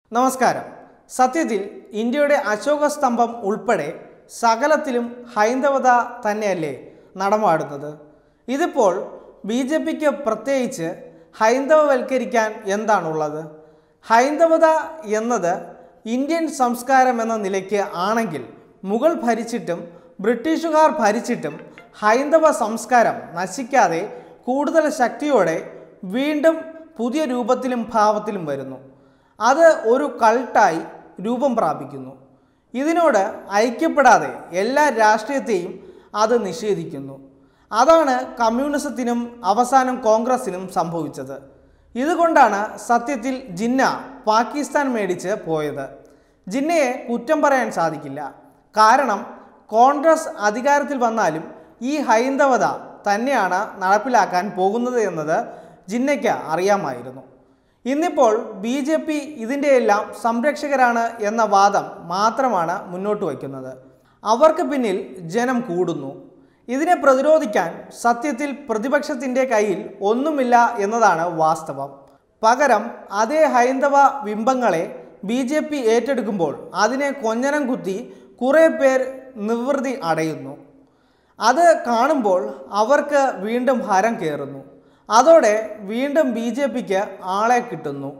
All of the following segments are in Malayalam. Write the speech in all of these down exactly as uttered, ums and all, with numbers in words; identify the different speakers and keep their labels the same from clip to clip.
Speaker 1: നമസ്കാരം. സത്യത്തിൽ ഇന്ത്യയുടെ അശോകസ്തംഭം ഉൾപ്പെടെ സകലത്തിലും ഹൈന്ദവത തന്നെയല്ലേ നടമാടുന്നത്? ഇതിപ്പോൾ ബി ജെ പിക്ക് പ്രത്യേകിച്ച് ഹൈന്ദവവൽക്കരിക്കാൻ എന്താണുള്ളത്? ഹൈന്ദവത എന്നത് ഇന്ത്യൻ സംസ്കാരം എന്ന നിലയ്ക്ക് ആണെങ്കിൽ മുഗൾ ഭരിച്ചിട്ടും ബ്രിട്ടീഷുകാർ ഭരിച്ചിട്ടും ഹൈന്ദവ സംസ്കാരം നശിക്കാതെ കൂടുതൽ ശക്തിയോടെ വീണ്ടും പുതിയ രൂപത്തിലും ഭാവത്തിലും വരുന്നു. അത് ഒരു കൾട്ടായി രൂപം പ്രാപിക്കുന്നു. ഇതിനോട് ഐക്യപ്പെടാതെ എല്ലാ രാഷ്ട്രീയത്തെയും അത് നിഷേധിക്കുന്നു. അതാണ് കമ്മ്യൂണിസത്തിനും അവസാനം കോൺഗ്രസിനും സംഭവിച്ചത്. ഇതുകൊണ്ടാണ് സത്യത്തിൽ ജിന്ന പാകിസ്ഥാൻ മേടിച്ച് പോയത്. ജിന്നയെ കുറ്റം പറയാൻ സാധിക്കില്ല. കാരണം കോൺഗ്രസ് അധികാരത്തിൽ വന്നാലും ഈ ഹൈന്ദവത തന്നെയാണ് നടപ്പിലാക്കാൻ പോകുന്നത് എന്നത് ജിന്നയ്ക്ക് അറിയാമായിരുന്നു. ഇന്നിപ്പോൾ ബി ജെ പി ഇതിൻ്റെയെല്ലാം സംരക്ഷകരാണ് എന്ന വാദം മാത്രമാണ് മുന്നോട്ട് വയ്ക്കുന്നത്. അവർക്ക് പിന്നിൽ ജനം കൂടുന്നു. ഇതിനെ പ്രതിരോധിക്കാൻ സത്യത്തിൽ പ്രതിപക്ഷത്തിൻ്റെ കയ്യിൽ ഒന്നുമില്ല എന്നതാണ് വാസ്തവം. പകരം അതേ ഹൈന്ദവ ബിംബങ്ങളെ ബി ജെ പി ഏറ്റെടുക്കുമ്പോൾ അതിനെ കൊഞ്ഞനം കുത്തി കുറേ പേർ നിവൃത്തി അടയുന്നു. അത് കാണുമ്പോൾ അവർക്ക് വീണ്ടും ഹരം കയറുന്നു. അതോടെ വീണ്ടും ബി ജെ പിക്ക് ആളെ കിട്ടുന്നു.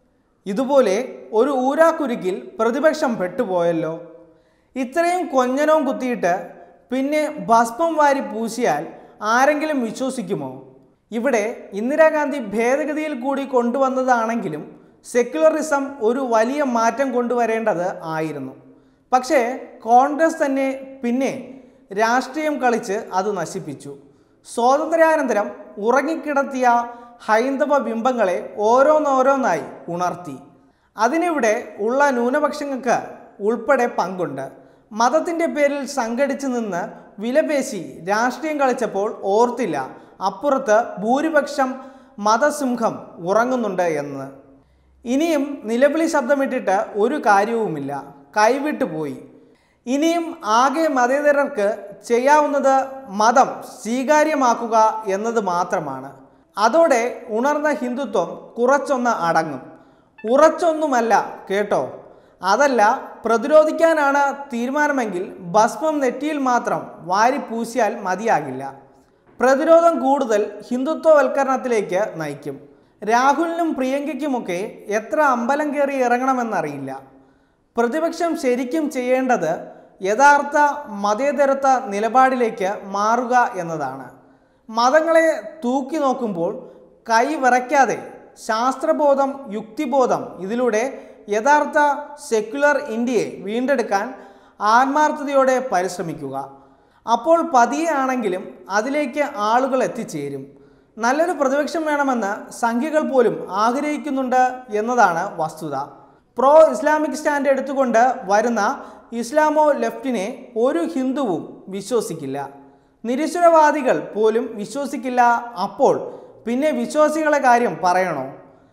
Speaker 1: ഇതുപോലെ ഒരു ഊരാക്കുരുക്കിൽ പ്രതിപക്ഷം പെട്ടുപോയല്ലോ. ഇത്രയും കൊഞ്ഞനവും കുത്തിയിട്ട് പിന്നെ ഭസ്മം വാരി പൂശിയാൽ ആരെങ്കിലും വിശ്വസിക്കുമോ? ഇവിടെ ഇന്ദിരാഗാന്ധി ഭേദഗതിയിൽ കൂടി കൊണ്ടുവന്നതാണെങ്കിലും സെക്യുലറിസം ഒരു വലിയ മാറ്റം കൊണ്ടുവരേണ്ടത് ആയിരുന്നു. പക്ഷേ കോൺഗ്രസ് തന്നെ പിന്നെ രാഷ്ട്രീയം കളിച്ച് അത് നശിപ്പിച്ചു. സ്വാതന്ത്ര്യാനന്തരം ഉറങ്ങിക്കിടത്തിയ ഹൈന്ദവ ബിംബങ്ങളെ ഓരോന്നോരോന്നായി ഉണർത്തി. അതിനിവിടെ ഉള്ള ന്യൂനപക്ഷങ്ങൾക്ക് ഉൾപ്പെടെ പങ്കുണ്ട്. മതത്തിൻ്റെ പേരിൽ സംഘടിച്ചു നിന്ന് വിലപേശി രാഷ്ട്രീയം കളിച്ചപ്പോൾ ഓർത്തില്ല അപ്പുറത്ത് ഭൂരിപക്ഷം മതസിംഹം ഉറങ്ങുന്നുണ്ട് എന്ന്. ഇനിയും നിലവിളി ശബ്ദമിട്ടിട്ട് ഒരു കാര്യവുമില്ല, കൈവിട്ടു പോയി. ഇനിയും ആകെ മതേതരർക്ക് ചെയ്യാവുന്നത് മതം സ്വീകാര്യമാക്കുക എന്നത് മാത്രമാണ്. അതോടെ ഉണർന്ന ഹിന്ദുത്വം കുറച്ചൊന്ന് അടങ്ങും. ഉറച്ചൊന്നുമല്ല കേട്ടോ. അതല്ല, പ്രതിരോധിക്കാനാണ് തീരുമാനമെങ്കിൽ ഭസ്മം നെറ്റിയിൽ മാത്രം വാരി പൂശിയാൽ മതിയാകില്ല. പ്രതിരോധം കൂടുതൽ ഹിന്ദുത്വവൽക്കരണത്തിലേക്ക് നയിക്കും. രാഹുലിനും പ്രിയങ്കയ്ക്കുമൊക്കെ എത്ര അമ്പലം കയറി ഇറങ്ങണമെന്നറിയില്ല. പ്രതിപക്ഷം ശരിക്കും ചെയ്യേണ്ടത് യഥാർത്ഥ മതേതരത്വ നിലപാടിലേക്ക് മാറുക എന്നതാണ്. മതങ്ങളെ തൂക്കി നോക്കുമ്പോൾ കൈ വിറയ്ക്കാതെ ശാസ്ത്രബോധം, യുക്തിബോധം ഇതിലൂടെ യഥാർത്ഥ സെക്യുലർ ഇന്ത്യയെ വീണ്ടെടുക്കാൻ ആത്മാർത്ഥതയോടെ പരിശ്രമിക്കുക. അപ്പോൾ പതിയെ ആണെങ്കിലും അതിലേക്ക് ആളുകൾ എത്തിച്ചേരും. നല്ലൊരു പ്രതിപക്ഷം വേണമെന്ന് സംഖ്യകൾ പോലും ആഗ്രഹിക്കുന്നുണ്ട് എന്നതാണ് വസ്തുത. പ്രോ ഇസ്ലാമിക് സ്റ്റാൻഡ് എടുത്തുകൊണ്ട് വരുന്ന ഇസ്ലാമോ ലെഫ്റ്റിനെ ഒരു ഹിന്ദുവും വിശ്വസിക്കില്ല. നിരീശ്വരവാദികൾ പോലും വിശ്വസിക്കില്ല. അപ്പോൾ പിന്നെ വിശ്വാസികളെ കാര്യം പറയണോ?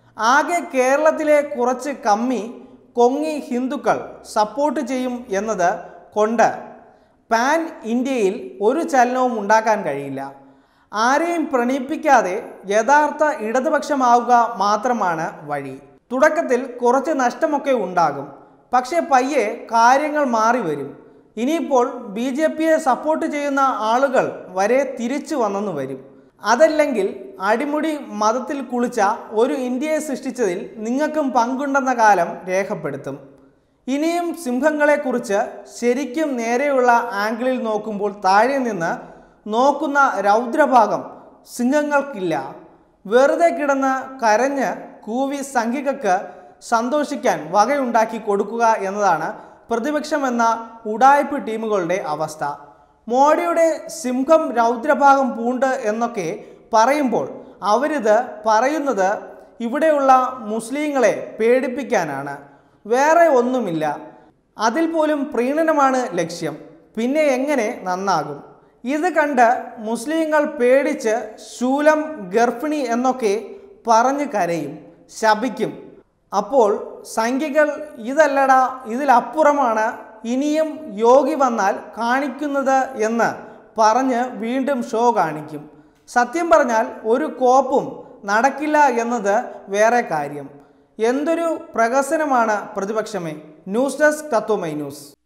Speaker 1: ആകെ കേരളത്തിലെ കുറച്ച് കമ്മി കൊങ്ങി ഹിന്ദുക്കൾ സപ്പോർട്ട് ചെയ്യും എന്നത് കൊണ്ട് പാൻ ഇന്ത്യയിൽ ഒരു ചലനവും ഉണ്ടാക്കാൻ കഴിയില്ല. ആരെയും പ്രണയിപ്പിക്കാതെ യഥാർത്ഥ ഇടതുപക്ഷമാവുക മാത്രമാണ് വഴി. തുടക്കത്തിൽ കുറച്ച് നഷ്ടമൊക്കെ ഉണ്ടാകും. പക്ഷേ പയ്യെ കാര്യങ്ങൾ മാറി വരും. ഇനിയിപ്പോൾ ബി ജെ പിയെ സപ്പോർട്ട് ചെയ്യുന്ന ആളുകൾ വരെ തിരിച്ചു വന്നെന്ന് വരും. അതല്ലെങ്കിൽ അടിമുടി മതത്തിൽ കുളിച്ച ഒരു ഇന്ത്യയെ സൃഷ്ടിച്ചതിൽ നിങ്ങൾക്കും പങ്കുണ്ടെന്ന കാലം രേഖപ്പെടുത്തും. ഇനിയും സിംഹങ്ങളെക്കുറിച്ച് ശരിക്കും നേരെയുള്ള ആംഗിളിൽ നോക്കുമ്പോൾ താഴെ നിന്ന് നോക്കുന്ന രൗദ്രഭാഗം സിംഹങ്ങൾക്കില്ല. വെറുതെ കിടന്ന് കരഞ്ഞ് കൂവി സംഖ്യകൾക്ക് സന്തോഷിക്കാൻ വകയുണ്ടാക്കി കൊടുക്കുക എന്നതാണ് പ്രതിപക്ഷം എന്ന ഉഡായിപ്പ് ടീമുകളുടെ അവസ്ഥ. മോഡിയുടെ സിംഹം രൗദ്രഭാഗം പൂണ്ട് എന്നൊക്കെ പറയുമ്പോൾ അവരിത് പറയുന്നത് ഇവിടെയുള്ള മുസ്ലിങ്ങളെ പേടിപ്പിക്കാനാണ്, വേറെ ഒന്നുമില്ല. അതിൽ പോലും പ്രീണനമാണ് ലക്ഷ്യം. പിന്നെ എങ്ങനെ നന്നാകും? ഇത് കണ്ട് മുസ്ലിങ്ങൾ പേടിച്ച് ശൂലം, ഗർഭിണി എന്നൊക്കെ പറഞ്ഞ് കരയും, ശപിക്കും. അപ്പോൾ സംഖ്യകൾ ഇതല്ലടാ, ഇതിലപ്പുറമാണ് ഇനിയും യോഗി വന്നാൽ കാണിക്കുന്നത് എന്ന് പറഞ്ഞ് വീണ്ടും ഷോ കാണിക്കും. സത്യം പറഞ്ഞാൽ ഒരു കോപ്പും നടക്കില്ല എന്നത് വേറെ കാര്യം. എന്തൊരു പ്രഹസനമാണ് പ്രതിപക്ഷമേ. News desk Tatwamayi news.